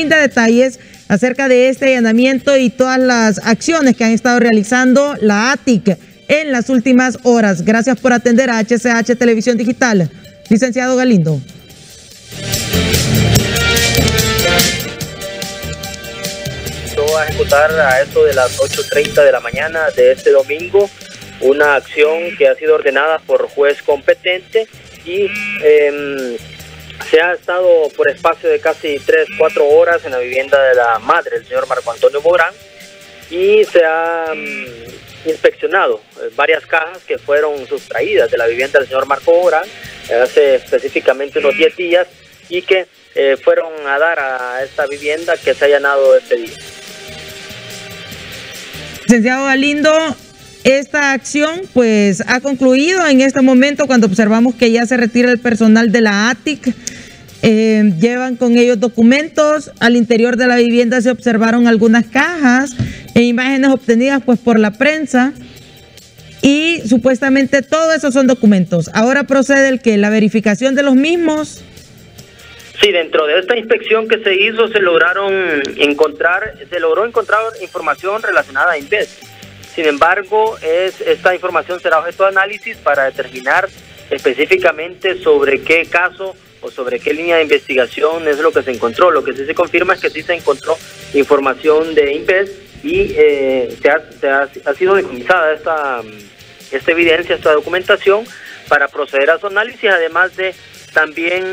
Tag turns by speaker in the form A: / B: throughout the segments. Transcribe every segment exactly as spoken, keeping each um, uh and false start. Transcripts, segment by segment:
A: de detalles acerca de este allanamiento y todas las acciones que han estado realizando la A T I C en las últimas horas. Gracias por atender a H C H Televisión Digital. Licenciado Galindo.
B: A ejecutar a eso de las ocho treinta de la mañana de este domingo una acción que ha sido ordenada por juez competente y eh, se ha estado por espacio de casi tres, cuatro horas en la vivienda de la madre, el señor Marco Antonio Bográn, y se ha um, inspeccionado varias cajas que fueron sustraídas de la vivienda del señor Marco Bográn hace específicamente unos diez días y que eh, fueron a dar a esta vivienda que se ha allanado este día.
A: Licenciado Galindo, esta acción pues ha concluido en este momento cuando observamos que ya se retira el personal de la A T I C. Eh, llevan con ellos documentos. Al interior de la vivienda se observaron algunas cajas e imágenes obtenidas pues por la prensa y supuestamente todo eso son documentos. Ahora procede el que la verificación de los mismos.
B: Sí, dentro de esta inspección que se hizo se lograron encontrar, se logró encontrar información relacionada a Inves. Sin embargo, es, esta información será objeto de análisis para determinar específicamente sobre qué caso o sobre qué línea de investigación es lo que se encontró. Lo que sí se confirma es que sí se encontró información de Inves y eh, se, ha, se ha, ha sido decomisada esta, esta evidencia, esta documentación para proceder a su análisis, además de también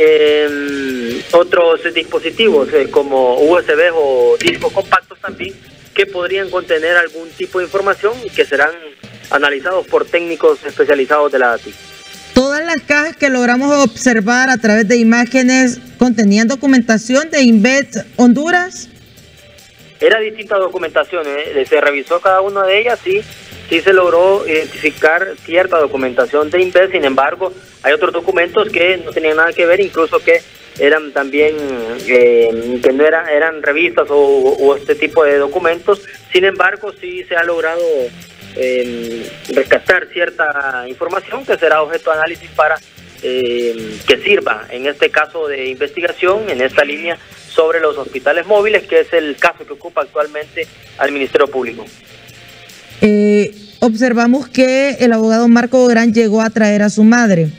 B: eh, otros dispositivos eh, como U S B o discos compactos también que podrían contener algún tipo de información y que serán analizados por técnicos especializados de la A T I C.
A: Todas las cajas que logramos observar a través de imágenes contenían documentación de Inves Honduras.
B: Era distinta documentación, ¿eh? Se revisó cada una de ellas y sí se logró identificar cierta documentación de Inves. Sin embargo, hay otros documentos que no tenían nada que ver, incluso que eran también, eh, que no eran, eran revistas o, o este tipo de documentos. Sin embargo, sí se ha logrado eh, rescatar cierta información que será objeto de análisis para eh, que sirva, en este caso de investigación, en esta línea sobre los hospitales móviles, que es el caso que ocupa actualmente al Ministerio Público.
A: Eh, observamos que el abogado Marco Bográn llegó a traer a su madre.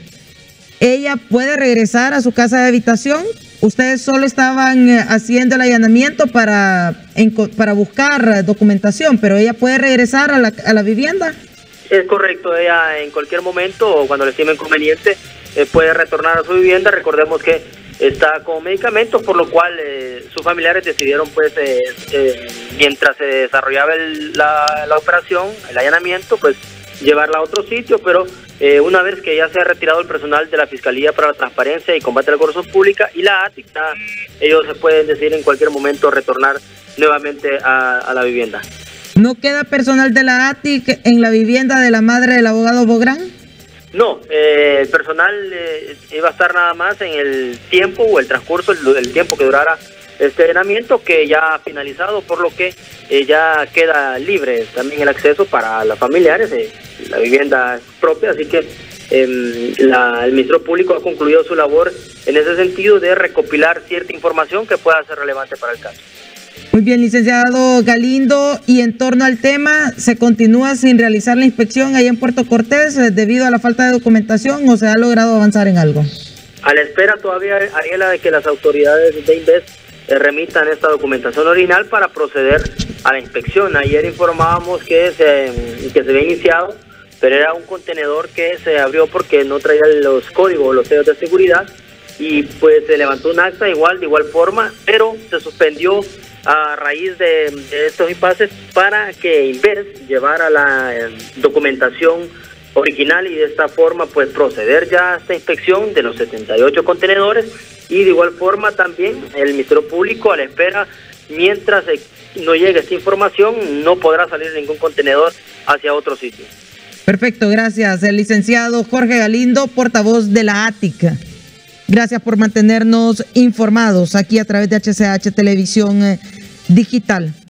A: ¿Ella puede regresar a su casa de habitación? ¿Ustedes solo estaban haciendo el allanamiento para, para buscar documentación, pero ella puede regresar a la, a la vivienda?
B: Es correcto, ella en cualquier momento o cuando le estime conveniente eh, puede retornar a su vivienda. Recordemos que está con medicamentos, por lo cual eh, sus familiares decidieron, pues, eh, eh, mientras se desarrollaba el, la, la operación, el allanamiento, pues, llevarla a otro sitio, pero eh, una vez que ya se ha retirado el personal de la Fiscalía para la Transparencia y Combate a la Corrupción Pública y la A T I C, ellos se pueden decidir en cualquier momento retornar nuevamente a, a la vivienda.
A: ¿No queda personal de la A T I C en la vivienda de la madre del abogado Bográn?
B: No, eh, el personal eh, iba a estar nada más en el tiempo o el transcurso, el, el tiempo que durara este allanamiento, que ya ha finalizado, por lo que eh, ya queda libre también el acceso para los familiares. Eh, la vivienda es propia, así que eh, la, el Ministerio Público ha concluido su labor en ese sentido de recopilar cierta información que pueda ser relevante para el caso.
A: Muy bien, licenciado Galindo, y en torno al tema, ¿se continúa sin realizar la inspección ahí en Puerto Cortés debido a la falta de documentación o se ha logrado avanzar en algo?
B: A la espera todavía, Ariela, de que las autoridades de Inves eh, remitan esta documentación original para proceder a la inspección. Ayer informábamos que se, que se había iniciado, pero era un contenedor que se abrió porque no traía los códigos, los sellos de seguridad, y pues se levantó un acta igual, de igual forma, pero se suspendió a raíz de, de estos impases para que Inves llevara la eh, documentación original y de esta forma pues proceder ya a esta inspección de los setenta y ocho contenedores y de igual forma también el Ministerio Público a la espera, mientras eh, no llegue esta información, no podrá salir ningún contenedor hacia otro sitio.
A: Perfecto, gracias. El licenciado Jorge Galindo, portavoz de la A T I C. Gracias por mantenernos informados aquí a través de H C H Televisión Digital.